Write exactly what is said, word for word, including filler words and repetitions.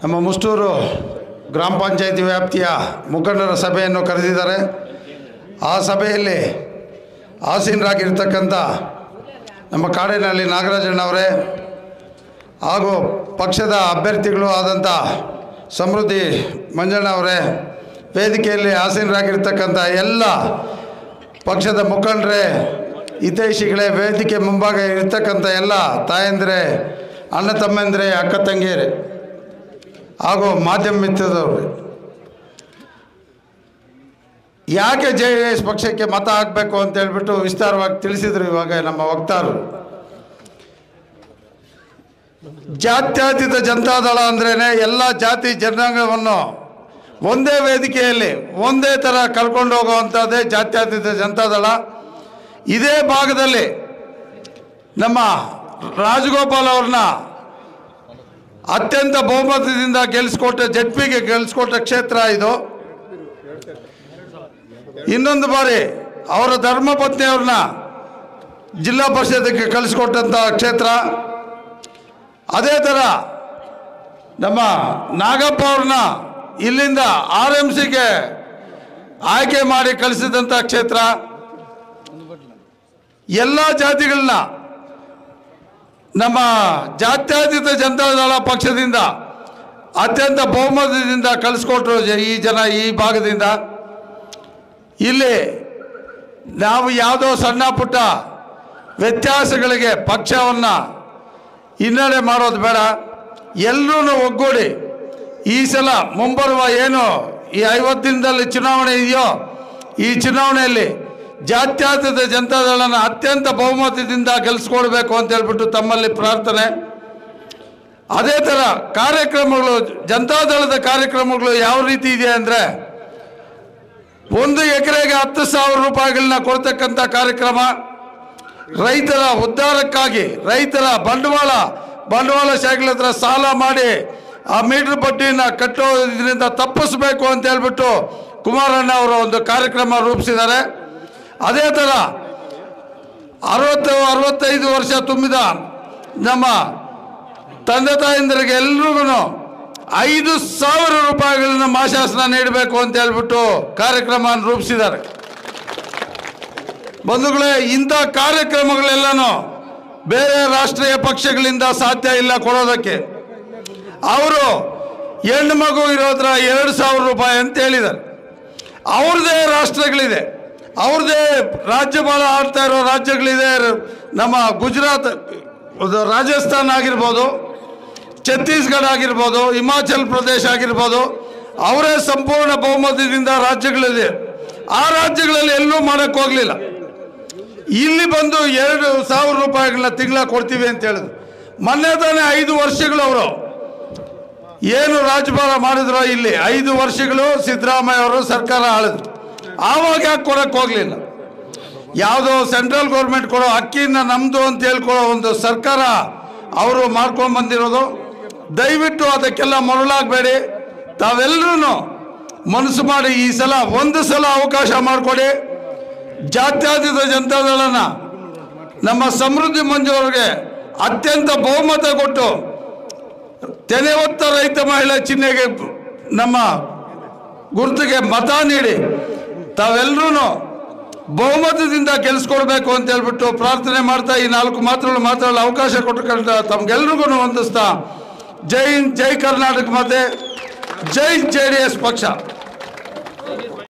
ನಮ್ಮ ಮುಷ್ಟೂರು ಗ್ರಾಮ ಪಂಚಾಯಿತಿ ವ್ಯಾಪ್ತಿಯ ಮುಖಂಡರ ಸಭೆಯನ್ನು ಕರೆದಿದ್ದಾರೆ. ಆ ಸಭೆಯಲ್ಲಿ ಆಸೀನರಾಗಿರ್ತಕ್ಕಂಥ ನಮ್ಮ ಕಾಡೇನಹಳ್ಳಿ ನಾಗರಾಜಣ್ಣವರೇ ಹಾಗೂ ಪಕ್ಷದ ಅಭ್ಯರ್ಥಿಗಳು ಆದಂಥ ಸಮೃದ್ಧಿ ಮಂಜಣ್ಣವರೇ, ವೇದಿಕೆಯಲ್ಲಿ ಆಸೀನರಾಗಿರ್ತಕ್ಕಂಥ ಎಲ್ಲ ಪಕ್ಷದ ಮುಖಂಡರೇ, ಹಿತೈಷಿಗಳೇ, ವೇದಿಕೆ ಮುಂಭಾಗ ಇರ್ತಕ್ಕಂಥ ಎಲ್ಲ ತಾಯಂದಿರೇ, ಅಣ್ಣ ತಮ್ಮಂದಿರೇ, ಅಕ್ಕ ತಂಗಿಯರೇ ಹಾಗೂ ಮಾಧ್ಯಮ ಮಿತ್ರದವರು, ಯಾಕೆ ಜೆ ಡಿ ಎಸ್ ಪಕ್ಷಕ್ಕೆ ಮತ ಹಾಕಬೇಕು ಅಂತ ಹೇಳ್ಬಿಟ್ಟು ವಿಸ್ತಾರವಾಗಿ ತಿಳಿಸಿದರು ಇವಾಗ ನಮ್ಮ ವಕ್ತಾರರು. ಜಾತ್ಯತೀತ ಜನತಾದಳ ಅಂದ್ರೇ ಎಲ್ಲ ಜಾತಿ ಜನಾಂಗವನ್ನು ಒಂದೇ ವೇದಿಕೆಯಲ್ಲಿ ಒಂದೇ ಥರ ಕರ್ಕೊಂಡು ಹೋಗುವಂಥದ್ದೇ ಜಾತ್ಯತೀತ ಜನತಾದಳ. ಇದೇ ಭಾಗದಲ್ಲಿ ನಮ್ಮ ರಾಜಗೋಪಾಲ್ ಅವ್ರನ್ನ ಅತ್ಯಂತ ಬಹುಮತದಿಂದ ಗೆಲ್ಲಿಸ್ಕೊಟ್ಟ ಜೆಡ್ ಪಿಗೆ ಗೆಲ್ಲಿಸ್ಕೊಟ್ಟ ಕ್ಷೇತ್ರ ಇದು. ಇನ್ನೊಂದು ಬಾರಿ ಅವರ ಧರ್ಮಪತ್ನಿಯವ್ರನ್ನ ಜಿಲ್ಲಾ ಪರಿಷತ್ಗೆ ಕಳಿಸ್ಕೊಟ್ಟಂಥ ಕ್ಷೇತ್ರ. ಅದೇ ಥರ ನಮ್ಮ ನಾಗಪ್ಪ ಅವ್ರನ್ನ ಇಲ್ಲಿಂದ ಆರ್ ಎಂ ಸಿಗೆ ಆಯ್ಕೆ ಮಾಡಿ ಕಳಿಸಿದಂಥ ಕ್ಷೇತ್ರ. ಎಲ್ಲ ಜಾತಿಗಳನ್ನ ನಮ್ಮ ಜಾತ್ಯತೀತ ಜನತಾದಳ ಪಕ್ಷದಿಂದ ಅತ್ಯಂತ ಬಹುಮತದಿಂದ ಕಳಿಸ್ಕೊಟ್ರು ಈ ಜನ ಈ ಭಾಗದಿಂದ. ಇಲ್ಲಿ ನಾವು ಯಾವುದೋ ಸಣ್ಣ ಪುಟ್ಟ ವ್ಯತ್ಯಾಸಗಳಿಗೆ ಪಕ್ಷವನ್ನು ಹಿನ್ನಡೆ ಮಾಡೋದು ಬೇಡ, ಎಲ್ಲರೂ ಒಗ್ಗೂಡಿ ಈ ಸಲ ಮುಂಬರುವ ಏನು ಈ ಐವತ್ತು ದಿನದಲ್ಲಿ ಚುನಾವಣೆ ಇದೆಯೋ ಈ ಚುನಾವಣೆಯಲ್ಲಿ ಜಾತ್ಯತೀತ ಜನತಾದಳನ ಅತ್ಯಂತ ಬಹುಮತದಿಂದ ಗೆಲ್ಲಿಸ್ಕೊಡ್ಬೇಕು ಅಂತ ಹೇಳ್ಬಿಟ್ಟು ತಮ್ಮಲ್ಲಿ ಪ್ರಾರ್ಥನೆ. ಅದೇ ಥರ ಕಾರ್ಯಕ್ರಮಗಳು, ಜನತಾದಳದ ಕಾರ್ಯಕ್ರಮಗಳು ಯಾವ ರೀತಿ ಇದೆ ಅಂದರೆ, ಒಂದು ಎಕರೆಗೆ ಹತ್ತು ಸಾವಿರ ರೂಪಾಯಿಗಳನ್ನ ಕೊಡ್ತಕ್ಕಂಥ ಕಾರ್ಯಕ್ರಮ, ರೈತರ ಉದ್ಧಾರಕ್ಕಾಗಿ ರೈತರ ಬಂಡವಾಳ ಬಂಡವಾಳಶಾಹಿಗಳ ಹತ್ರ ಸಾಲ ಮಾಡಿ ಆ ಮೀಟರ್ ಬಡ್ಡಿನ ಕಟ್ಟೋದ್ರಿಂದ ತಪ್ಪಿಸ್ಬೇಕು ಅಂತ ಹೇಳ್ಬಿಟ್ಟು ಕುಮಾರಣ್ಣ ಅವರು ಒಂದು ಕಾರ್ಯಕ್ರಮ ರೂಪಿಸಿದ್ದಾರೆ. ಅದೇ ಥರ ಅರವತ್ತು ಅರವತ್ತೈದು ವರ್ಷ ತುಂಬಿದ ನಮ್ಮ ತಂದೆ ತಾಯಂದಿರಿಗೆ ಎಲ್ರಿಗೂ ಐದು ಸಾವಿರ ರೂಪಾಯಿಗಳನ್ನ ಮಾಶಾಸನ ನೀಡಬೇಕು ಅಂತ ಹೇಳ್ಬಿಟ್ಟು ಕಾರ್ಯಕ್ರಮ ರೂಪಿಸಿದ್ದಾರೆ. ಬಂಧುಗಳೇ, ಇಂಥ ಕಾರ್ಯಕ್ರಮಗಳೆಲ್ಲನೂ ಬೇರೆ ರಾಷ್ಟ್ರೀಯ ಪಕ್ಷಗಳಿಂದ ಸಾಧ್ಯ ಇಲ್ಲ ಕೊಡೋದಕ್ಕೆ. ಅವರು ಹೆಣ್ಣು ಮಗು ಇರೋದ್ರ ಎರಡು ಸಾವಿರ ರೂಪಾಯಿ ಅಂತ ಹೇಳಿದ್ದಾರೆ. ಅವ್ರದ್ದೇ ರಾಷ್ಟ್ರಗಳಿದೆ, ಅವ್ರದ್ದೇ ರಾಜ್ಯಪಾಲ ಆಡ್ತಾ ಇರೋ ರಾಜ್ಯಗಳಿದೆ. ನಮ್ಮ ಗುಜರಾತ್, ರಾಜಸ್ಥಾನ ಆಗಿರ್ಬೋದು, ಛತ್ತೀಸ್ಗಢ ಆಗಿರ್ಬೋದು, ಹಿಮಾಚಲ್ ಪ್ರದೇಶ ಆಗಿರ್ಬೋದು, ಅವರೇ ಸಂಪೂರ್ಣ ಬಹುಮತದಿಂದ ರಾಜ್ಯಗಳಿದೆ. ಆ ರಾಜ್ಯಗಳಲ್ಲಿ ಎಲ್ಲೂ ಮಾಡೋಕ್ಕೆ ಹೋಗಲಿಲ್ಲ. ಇಲ್ಲಿ ಬಂದು ಎರಡು ಸಾವಿರ ರೂಪಾಯಿಗಳನ್ನ ತಿಂಗಳ ಕೊಡ್ತೀವಿ ಅಂತ ಹೇಳಿದ್ರು. ಮೊನ್ನೆ ತಾನೇ ಐದು ವರ್ಷಗಳು ಅವರು ಏನು ರಾಜ್ಯಪಾಲ ಮಾಡಿದ್ರು, ಇಲ್ಲಿ ಐದು ವರ್ಷಗಳು ಸಿದ್ದರಾಮಯ್ಯ ಅವರು ಸರ್ಕಾರ ಆಳಿದ್ರು. ಆವಾಗ ಯಾಕೆ ಕೊಡೋಕ್ಕೆ ಹೋಗಲಿಲ್ಲ? ಯಾವುದೋ ಸೆಂಟ್ರಲ್ ಗೌರ್ಮೆಂಟ್ ಕೊಡೋ ಅಕ್ಕಿನ ನಮ್ಮದು ಅಂತ ಹೇಳ್ಕೊಳ್ಳೋ ಒಂದು ಸರ್ಕಾರ ಅವರು ಮಾಡ್ಕೊಂಡು ಬಂದಿರೋದು. ದಯವಿಟ್ಟು ಅದಕ್ಕೆಲ್ಲ ಮರಳಾಗಬೇಡಿ. ತಾವೆಲ್ಲರೂ ಮನಸ್ಸು ಮಾಡಿ ಈ ಸಲ ಒಂದು ಸಲ ಅವಕಾಶ ಮಾಡಿಕೊಡಿ. ಜಾತ್ಯತೀತ ಜನತಾದಳನ ನಮ್ಮ ಸಮೃದ್ಧಿ ಮಂಜು ಅವರಿಗೆ ಅತ್ಯಂತ ಬಹುಮತ ಕೊಟ್ಟು ತೆನೆ ಹೊತ್ತ ರೈತ ಮಹಿಳಾ ಚಿಹ್ನೆಗೆ ನಮ್ಮ ಗುರುತಿಗೆ ಮತ ನೀಡಿ ತಾವೆಲ್ಲರೂ ಬಹುಮತದಿಂದ ಗೆಲ್ಲಿಸ್ಕೊಡ್ಬೇಕು ಅಂತ ಹೇಳ್ಬಿಟ್ಟು ಪ್ರಾರ್ಥನೆ ಮಾಡ್ತಾ ಈ ನಾಲ್ಕು ಮಾತುಗಳು ಮಾತಾಡಲು ಅವಕಾಶ ಕೊಟ್ಟುಕೊಂಡ ತಮ್ಗೆಲ್ರಿಗೂ ವಂದಿಸ್ತಾ, ಜೈ ಹಿಂದ್, ಜೈ ಕರ್ನಾಟಕ, ಮತ್ತೆ ಜೈ ಜೆ ಡಿ ಎಸ್ ಪಕ್ಷ.